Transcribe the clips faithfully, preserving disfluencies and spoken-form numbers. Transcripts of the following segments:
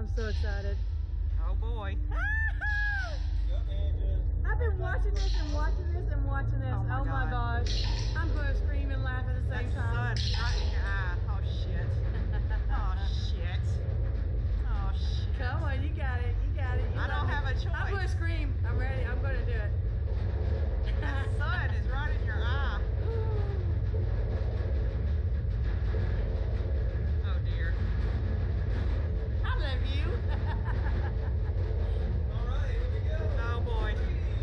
I'm so excited. Oh boy. I've been watching this and watching this and watching this. Oh my, oh my gosh. I'm going to scream and laugh at the same That time. sun is right in your eye. Oh shit. Oh shit. Oh shit. Come on, you got it. You got it. You I don't love have it. a choice. I'm going to scream. I'm ready. I'm going to do it. That sun is right in your eye. Oh dear. I love you. All right, here we go. Oh boy.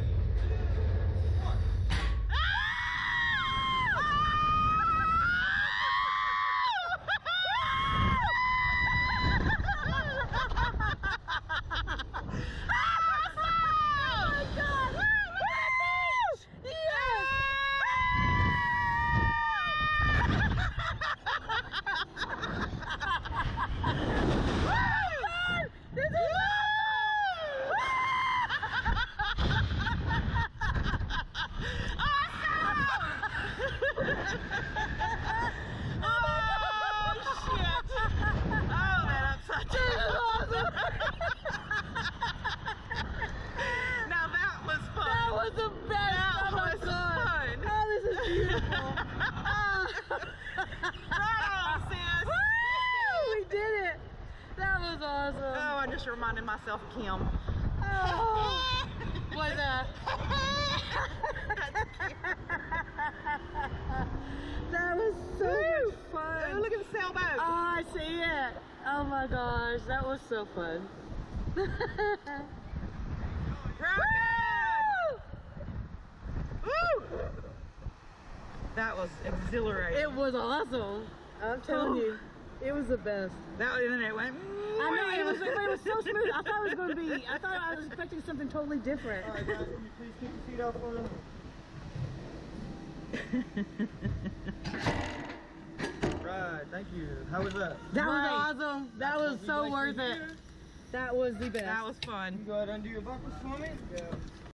Awesome. Oh, I just reminded myself of Kim. Oh, what's that? That was so Woo! much fun. Oh, look at the sailboat. Oh, I see it. Oh my gosh, that was so fun. Woo! That was exhilarating. It was awesome. I'm telling you, it was the best. That and then it went. I know it was, it was so smooth. I thought it was going to be. I thought I was expecting something totally different. All right, guys, can you please keep your seat out for me? Right, thank you. How was that? That Right. was awesome. That was Would you so like worth to it. hear? That was the best. That was fun. Go ahead and undo your buckles for me. Yeah.